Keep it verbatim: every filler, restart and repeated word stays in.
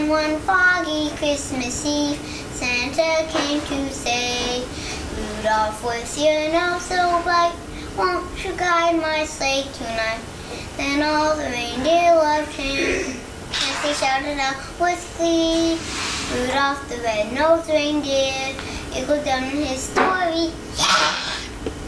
On one foggy Christmas Eve, Santa came to say, Rudolph, with your nose so bright, won't you guide my sleigh tonight? Then all the reindeer loved him, as they shouted out with glee, Rudolph the red-nosed reindeer, it goes down in his story, yeah!